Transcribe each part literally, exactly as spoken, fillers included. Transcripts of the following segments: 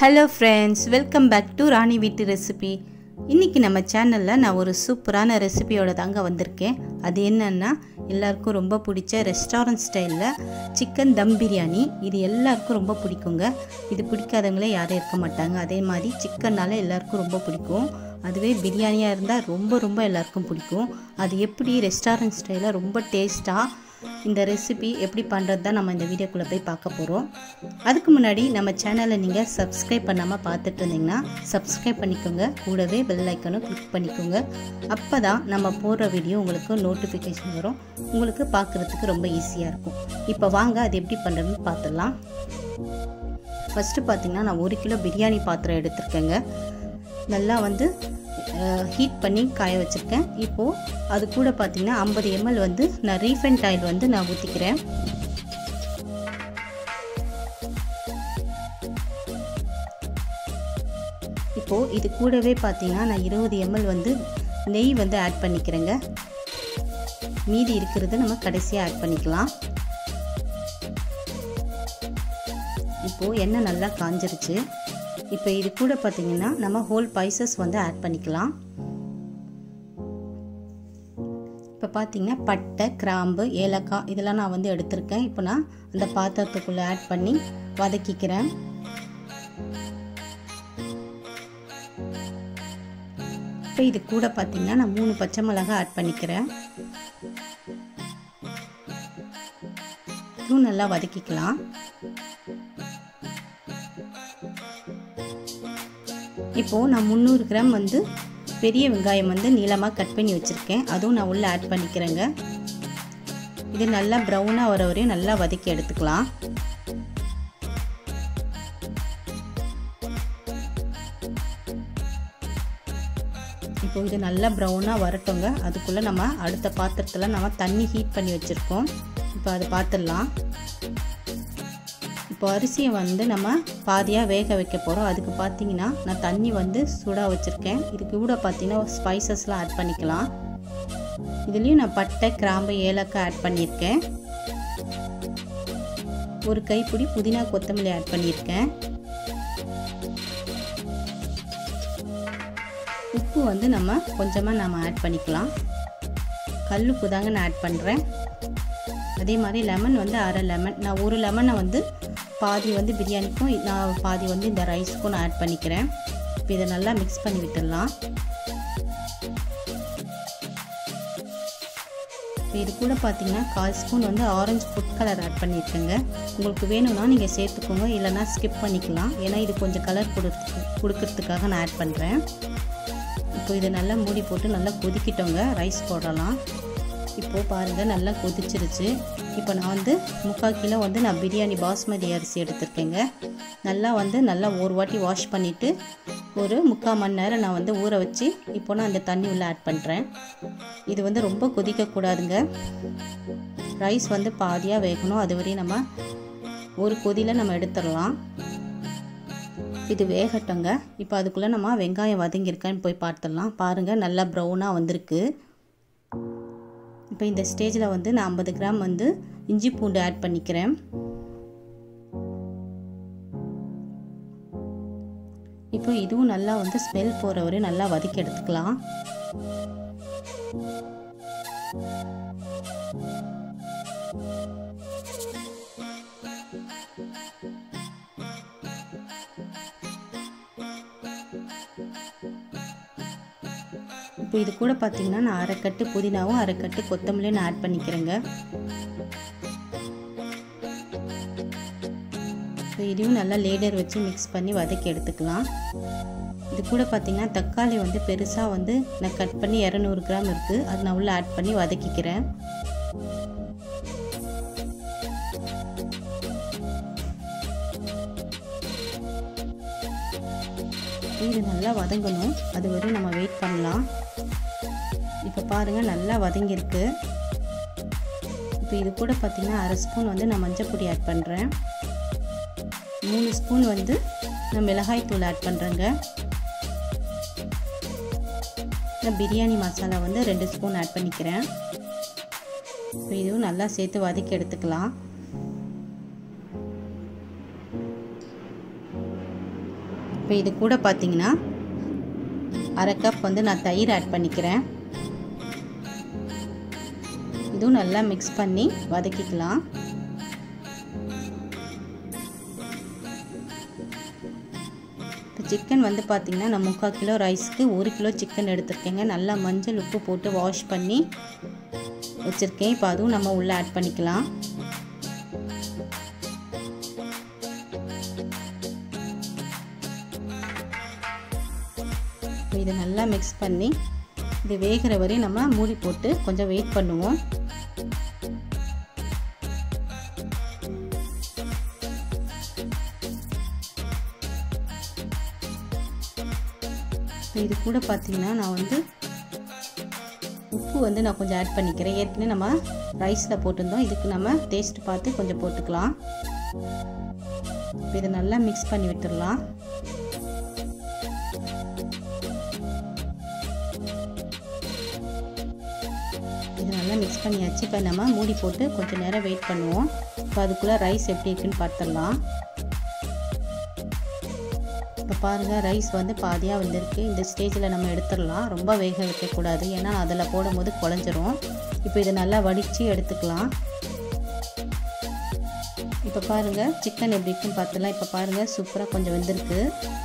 Hello friends, welcome back to Rani Veetu Recipe. இன்னைக்கு நம்ம சேனல்ல நான் ஒரு சூப்பரான ரெசிபியோட தாங்க வந்திருக்கேன். அது என்னன்னா எல்லாருக்கும் ரொம்ப பிடிச்ச ரெஸ்டாரன்ட் ஸ்டைல்ல சிக்கன் தம் பிரியாணி. இது எல்லாருக்கும் ரொம்ப பிடிக்குங்க. இது பிடிக்காதவங்களே யாரும் இருக்க மாட்டாங்க. அதே மாதிரி சிக்கன்னால எல்லாருக்கும் ரொம்ப பிடிக்கும். அதுவே பிரியாணியா இருந்தா ரொம்ப ரொம்ப எல்லாருக்கும் பிடிக்கும். அது எப்படி ரெஸ்டாரன்ட் ஸ்டைல்ல ரொம்ப டேஸ்டா இந்த ரெசிபி எப்படி பண்ணுறது தான் நம்ம இந்த வீடியோக்குள்ளே போய் பார்க்க போகிறோம். அதுக்கு முன்னாடி நம்ம சேனலை நீங்கள் சப்ஸ்கிரைப் பண்ணாமல் பார்த்துட்டு இருந்தீங்கன்னா சப்ஸ்கிரைப் பண்ணிக்கோங்க. கூடவே பெல் ஐக்கனும் கிளிக் பண்ணிக்கோங்க. அப்போ தான் நம்ம போடுற வீடியோ உங்களுக்கு நோட்டிஃபிகேஷன் வரும். உங்களுக்கு பார்க்குறதுக்கு ரொம்ப ஈஸியாக இருக்கும். இப்போ வாங்க அது எப்படி பண்ணுறதுன்னு பார்த்துடலாம். ஃபஸ்ட்டு பார்த்திங்கன்னா நான் ஒரு கிலோ பிரியாணி பாத்திரம் எடுத்திருக்கேங்க. நல்லா வந்து ஹீட் பண்ணி காய வச்சுருக்கேன். இப்போது அது கூட பார்த்திங்கன்னா ஐம்பது எம்எல் வந்து நான் ரீஃபைண்ட் ஆயில் வந்து நான் ஊற்றிக்கிறேன். இப்போது இது கூடவே பார்த்திங்கன்னா நான் இருபது எம்எல் வந்து நெய் வந்து ஆட் பண்ணிக்கிறேங்க. மீதி இருக்கிறது நம்ம கடைசியாக ஆட் பண்ணிக்கலாம். இப்போது எண்ணெய் நல்லா காஞ்சிருச்சு. இப்போ இது கூட பார்த்திங்கன்னா நம்ம ஹோல் ஸ்பைசஸ் வந்து ஆட் பண்ணிக்கலாம். இப்போ பார்த்திங்கன்னா பட்டை, கிராம்பு, ஏலக்காய் இதெல்லாம் நான் வந்து எடுத்திருக்கேன். இப்போ நான் அந்த பாத்திரத்துக்குள்ளே ஆட் பண்ணி வதக்கிக்கிறேன். இப்போ இது கூட பார்த்திங்கன்னா நான் மூணு பச்சை மிளகாய் ஆட் பண்ணிக்கிறேன். இதுவும் நல்லா வதக்கிக்கலாம். இப்போது நான் முந்நூறு கிராம் வந்து பெரிய வெங்காயம் வந்து நீளமாக கட் பண்ணி வச்சுருக்கேன். அதுவும் நான் உள்ளே ஆட் பண்ணிக்கிறேங்க. இது நல்லா ப்ரௌனாக வர வரையும் நல்லா வதக்கி எடுத்துக்கலாம். இப்போ இது நல்லா ப்ரௌனாக வரட்டுங்க. அதுக்குள்ளே நம்ம அடுத்த பாத்திரத்தில் நம்ம தண்ணி ஹீட் பண்ணி வச்சுருக்கோம். இப்போ அதை பார்த்துடலாம். இப்போ அரிசியை வந்து நம்ம பாதியாக வேக வைக்க போகிறோம். அதுக்கு பார்த்தீங்கன்னா நான் தண்ணி வந்து சூடாக வச்சுருக்கேன். இதுக்கு கூட பார்த்தீங்கன்னா ஸ்பைசஸ்லாம் ஆட் பண்ணிக்கலாம். இதுலேயும் நான் பட்டை, கிராம்பு, ஏலக்காய் ஆட் பண்ணியிருக்கேன். ஒரு கைப்பிடி புதினா, கொத்தமல்லி ஆட் பண்ணியிருக்கேன். உப்பு வந்து நம்ம கொஞ்சமாக நம்ம ஆட் பண்ணிக்கலாம். கல் உப்பு தாங்க நான் ஆட் பண்ணுறேன். அதே மாதிரி லெமன் வந்து அரை லெமன். நான் ஒரு லெமனை வந்து பாதி வந்து பிரியாணிக்கும் நான் பாதி வந்து இந்த ரைஸ்க்கும் நான் ஆட் பண்ணிக்கிறேன். இப்போ இதை நல்லா மிக்ஸ் பண்ணி விட்டுடலாம். இப்போ இது கூட பார்த்தீங்கன்னா கால் ஸ்பூன் வந்து ஆரஞ்சு ஃபுட் கலர் ஆட் பண்ணியிருக்கேங்க. உங்களுக்கு வேணும்னா நீங்கள் சேர்த்துக்கோங்க, இல்லைனா ஸ்கிப் பண்ணிக்கலாம். ஏன்னா இது கொஞ்சம் கலர் கொடுத்து கொடுக்கறதுக்காக நான் ஆட் பண்ணுறேன். இப்போ இதை நல்லா மூடி போட்டு நல்லா கொதிக்கிட்டோங்க. ரைஸ் போடலாம். இப்போது பாருங்கள் நல்லா கொதிச்சிருச்சு. இப்போ நான் வந்து முக்கால் கிலோ வந்து நான் பிரியாணி பாஸ்மதி அரிசி எடுத்திருக்கேங்க. நல்லா வந்து நல்லா ஒரு வாட்டி வாஷ் பண்ணிவிட்டு ஒரு முக்கால் மணி நேரம் நான் வந்து ஊற வச்சு இப்போ நான் அந்த தண்ணி உள்ளே ஆட் பண்ணுறேன். இது வந்து ரொம்ப கொதிக்கக்கூடாதுங்க. ரைஸ் வந்து பாதியாக வேகணும். அது வரையும் நம்ம ஒரு கொதியில் நம்ம எடுத்துடலாம். இது வேகட்டோங்க. இப்போ அதுக்குள்ளே நம்ம வெங்காயம் வதங்கியிருக்கான்னு போய் பார்த்துடலாம். பாருங்கள் நல்லா ப்ரௌனாக வந்திருக்கு. இப்போ இந்த ஸ்டேஜில் வந்து நான் ஐம்பது கிராம் வந்து இஞ்சி பூண்டு ஆட் பண்ணிக்கிறேன். இப்போ இதுவும் நல்லா வந்து ஸ்மெல் போகிற வரையும் நல்லா வதக்கி எடுத்துக்கலாம். இப்போ இது கூட பார்த்தீங்கன்னா நான் அரைக்கட்டு புதினாவும் அரைக்கட்டு கொத்தமல்லியும் நான் ஆட் பண்ணிக்கிறேங்க. இப்போ இதையும் நல்லா லேடர் வச்சு மிக்ஸ் பண்ணி வதக்கி எடுத்துக்கலாம். இது கூட பார்த்தீங்கன்னா தக்காளி வந்து பெருசாக வந்து நான் கட் பண்ணி இரநூறு கிராம் இருக்குது. அது நான் உள்ளே ஆட் பண்ணி வதக்கிக்கிறேன். இது நல்லா வதங்கணும். அது வரையும் நம்ம வெயிட் பண்ணலாம். இப்போ பாருங்கள் நல்லா வதங்கியிருக்கு. இப்போ இது கூட பார்த்திங்கன்னா அரை ஸ்பூன் வந்து நான் மஞ்சள் பொடி ஆட் பண்ணுறேன். மூணு ஸ்பூன் வந்து நான் மிளகாய் தூள் ஆட் பண்ணுறேங்க. நான் பிரியாணி மசாலா வந்து ரெண்டு ஸ்பூன் ஆட் பண்ணிக்கிறேன். இப்போ இதுவும் நல்லா சேர்த்து வதக்கி எடுத்துக்கலாம். இப்போ இது கூட பார்த்தீங்கன்னா அரை கப் வந்து நான் தயிர் ஆட் பண்ணிக்கிறேன். இதுவும் நல்லா மிக்ஸ் பண்ணி வதக்கிக்கலாம். இப்போ சிக்கன் வந்து பார்த்திங்கன்னா நான் முக்கால் கிலோ ரைஸ்க்கு ஒரு கிலோ சிக்கன் எடுத்துருக்கேங்க. நல்லா மஞ்சள் உப்பு போட்டு வாஷ் பண்ணி வச்சுருக்கேன். இப்போ அதுவும் நம்ம உள்ளே ஆட் பண்ணிக்கலாம். இதை நல்லா மிக்ஸ் பண்ணி இது வேகிற வரையும் நம்ம மூடி போட்டு கொஞ்சம் வெயிட் பண்ணுவோம். இது கூட பார்த்தீங்கன்னா நான் வந்து உப்பு வந்து நான் கொஞ்சம் ஆட் பண்ணிக்கிறேன். ஏற்கனவே நம்ம ரைஸில் போட்டிருந்தோம். இதுக்கு நம்ம டேஸ்ட் பார்த்து கொஞ்சம் போட்டுக்கலாம். இதை நல்லா மிக்ஸ் பண்ணி விட்டுடலாம். இது நல்லா மிக்ஸ் பண்ணியாச்சு. இப்போ நம்ம மூடி போட்டு கொஞ்சம் நேரம் வெயிட் பண்ணுவோம். இப்போ அதுக்குள்ளே ரைஸ் எப்படி இருக்குன்னு பார்த்துடலாம். இப்போ பாருங்கள், ரைஸ் வந்து பாதியாக வந்திருக்கு. இந்த ஸ்டேஜில் நம்ம எடுத்துடலாம். ரொம்ப வேக வைக்கக்கூடாது, ஏன்னா அதில் போடும்போது குழஞ்சிரும். இப்போ இதை நல்லா வடித்து எடுத்துக்கலாம். இப்போ பாருங்கள் சிக்கன் எப்படி இருக்குன்னு பார்த்துடலாம். இப்போ பாருங்கள் சூப்பராக கொஞ்சம் வெந்திருக்கு.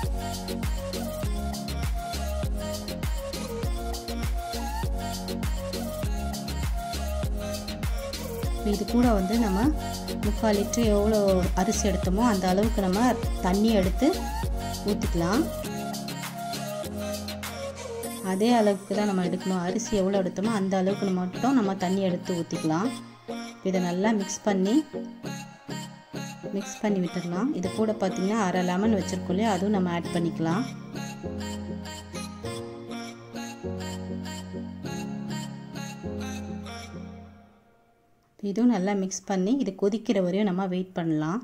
இது கூட வந்து நம்ம முக்கால் லிட்டரு எவ்வளோ அரிசி எடுத்தோமோ அந்த அளவுக்கு நம்ம தண்ணி எடுத்து ஊற்றிக்கலாம். அதே அளவுக்கு தான் நம்ம எடுக்கணும். அரிசி எவ்வளோ எடுத்தோமோ அந்த அளவுக்கு மட்டும் நம்ம தண்ணி எடுத்து ஊற்றிக்கலாம். இதை நல்லா மிக்ஸ் பண்ணி மிக்ஸ் பண்ணி விட்டுடலாம். இது கூட பார்த்திங்கன்னா அரை லெமன் வச்சுருக்கோம் இல்லையா, அதுவும் நம்ம ஆட் பண்ணிக்கலாம். இதுவும் நல்லா மிக்ஸ் பண்ணி இது கொதிக்கிற வரையும் நம்ம வெயிட் பண்ணலாம்.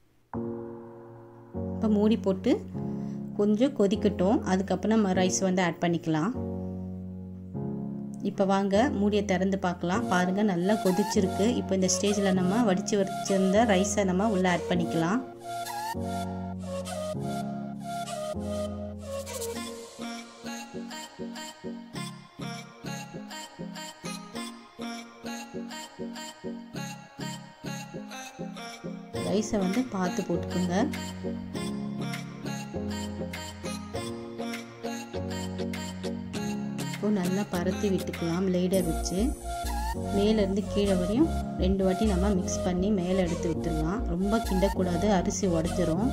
இப்போ மூடி போட்டு கொஞ்சம் கொதிக்கட்டும். அதுக்கப்புறம் நம்ம ரைஸ் வந்து ஆட் பண்ணிக்கலாம். இப்போ வாங்க மூடியை திறந்து பார்க்கலாம். பாருங்கள் நல்லா கொதிச்சிருக்கு. இப்போ இந்த ஸ்டேஜில் நம்ம வடித்து வச்சிருந்த ரைஸை நம்ம உள்ளே ஆட் பண்ணிக்கலாம். ரைஸை வந்து பார்த்து போட்டுக்கோங்க. இப்போ நல்லா பரத்தி விட்டுக்கலாம். லேடர் வச்சு மேலேருந்து கீழே வரையும் ரெண்டு வாட்டி நம்ம மிக்ஸ் பண்ணி மேலே எடுத்து விட்டுடலாம். ரொம்ப கிண்டக்கூடாது, அரிசி உடைஞ்சிரும்.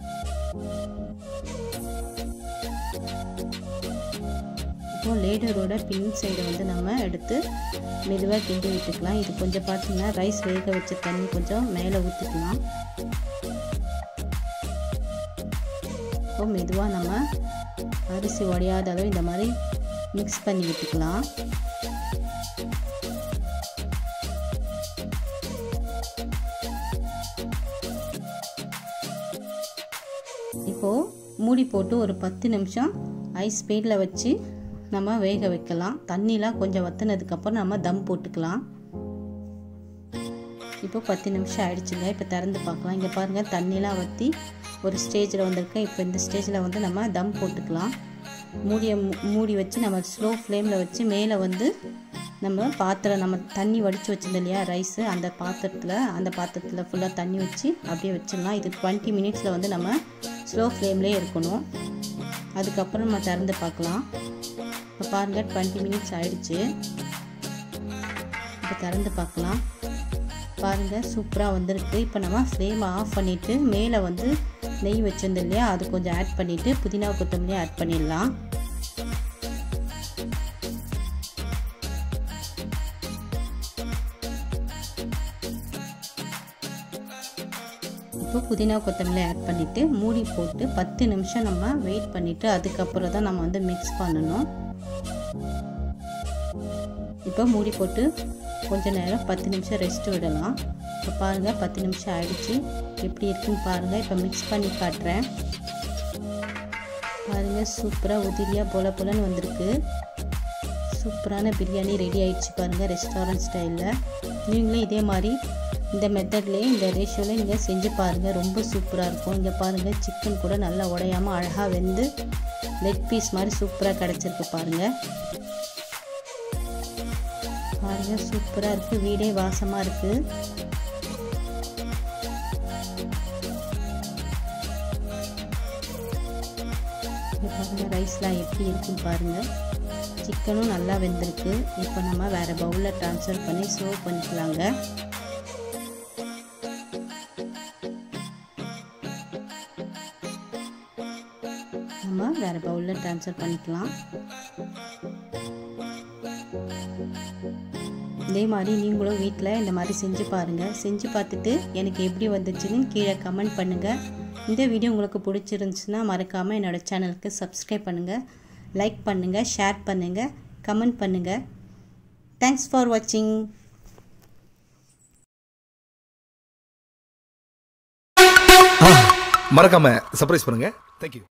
இப்போ லேடரோட பின் சைடை வந்து நம்ம எடுத்து மெதுவாக கிண்டி விட்டுக்கலாம். இது கொஞ்சம் பார்த்தீங்கன்னா ரைஸ் வேக வச்ச தண்ணி கொஞ்சம் மேலே ஊற்றிக்கலாம். இப்போ மெதுவாக நம்ம அரிசி உடையாத அளவு இந்த மாதிரி மிக்ஸ் பண்ணி விட்டுக்கலாம். இப்போது மூடி போட்டு ஒரு பத்து நிமிஷம் ஐஸ் ஸ்பீடில் வச்சு நம்ம வேக வைக்கலாம். தண்ணிலாம் கொஞ்சம் வற்றினதுக்கப்புறம் நம்ம தம் போட்டுக்கலாம். இப்போ பத்து நிமிஷம் ஆயிடுச்சுங்க. இப்போ திறந்து பார்க்கலாம். இங்கே பாருங்கள் தண்ணிலாம் வற்றி ஒரு ஸ்டேஜில் வந்திருக்கேன். இப்போ இந்த ஸ்டேஜில் வந்து நம்ம தம் போட்டுக்கலாம். மூடியை மூடி வச்சு நம்ம ஸ்லோ ஃப்ளேமில் வச்சு மேலே வந்து நம்ம பாத்திரம் நம்ம தண்ணி வடித்து வச்சிருந்தோம் இல்லையா ரைஸு, அந்த பாத்திரத்தில் அந்த பாத்திரத்தில் ஃபுல்லாக தண்ணி வச்சு அப்படியே வச்சிடலாம். இது டுவெண்ட்டி மினிட்ஸில் வந்து நம்ம ஸ்லோ ஃப்ளேம்லேயே இருக்கணும். அதுக்கப்புறம் நம்ம திறந்து பார்க்கலாம். இப்போ பாருங்கள் டுவெண்ட்டி மினிட்ஸ் ஆயிடுச்சு. இப்போ திறந்து பார்க்கலாம். பாருங்கள் சூப்பராக வந்திருக்கு. இப்போ நம்ம ஃப்ளேமை ஆஃப் பண்ணிவிட்டு மேலே வந்து நெய் வச்சிருந்தோம் இல்லையா, அது கொஞ்சம் ஆட் பண்ணிவிட்டு புதினா கொத்தமல்லி ஆட் பண்ணிடலாம். இப்போ புதினா கொத்தமல்லி ஆட் பண்ணிவிட்டு மூடி போட்டு பத்து நிமிஷம் நம்ம வெயிட் பண்ணிவிட்டு அதுக்கப்புறம் தான் நம்ம வந்து மிக்ஸ் பண்ணணும். இப்போ மூடி போட்டு கொஞ்ச நேரம் பத்து நிமிஷம் ரெஸ்ட் விடலாம். இப்போ பாருங்கள் பத்து நிமிஷம் ஆயிடுச்சு. எப்படி இருக்குன்னு பாருங்கள். இப்போ மிக்ஸ் பண்ணி காட்டுறேன். பாருங்கள் சூப்பராக உதிரியாக போல போலன்னு வந்திருக்கு. சூப்பரான பிரியாணி ரெடி ஆயிடுச்சு பாருங்கள் ரெஸ்டாரண்ட் ஸ்டைலில். நீங்களும் இதே மாதிரி இந்த மெத்தட்லேயே இந்த ரேஷியோவில் நீங்கள் செஞ்சு பாருங்கள், ரொம்ப சூப்பராக இருக்கும். இங்கே பாருங்கள், சிக்கன் கூட நல்லா உடையாமல் அழகாக வெந்து லெக் பீஸ் மாதிரி சூப்பராக கிடச்சிருக்கு பாருங்கள். பாருங்கள் சூப்பராக இருக்குது, வீடே வாசமாக இருக்குது. இங்கே பாருங்கள் ரைஸ்லாம் எப்படி இருக்குன்னு பாருங்கள். சிக்கனும் நல்லா வெந்திருக்கு. இப்போ நம்ம வேறு பவுலில் ட்ரான்ஸ்ஃபர் பண்ணி சர்வ் பண்ணிக்கலாங்க. நம்ம வேறு பவுலில் ட்ரான்ஸ்ஃபர் பண்ணிக்கலாம். இதே மாதிரி நீங்களும் வீட்டில் இந்த மாதிரி செஞ்சு பாருங்கள். செஞ்சு பார்த்துட்டு எனக்கு எப்படி வந்துச்சுன்னு கீழே கமெண்ட் பண்ணுங்கள். இந்த வீடியோ உங்களுக்கு பிடிச்சிருந்துச்சுன்னா மறக்காமல் என்னோடய சேனலுக்கு சப்ஸ்கிரைப் பண்ணுங்கள், லைக் பண்ணுங்கள், ஷேர் பண்ணுங்கள், கமெண்ட் பண்ணுங்கள். தேங்க்ஸ் ஃபார் வாட்சிங். மறக்காம சர்ப்ரைஸ் பண்ணுங்க. தேங்க்யூ.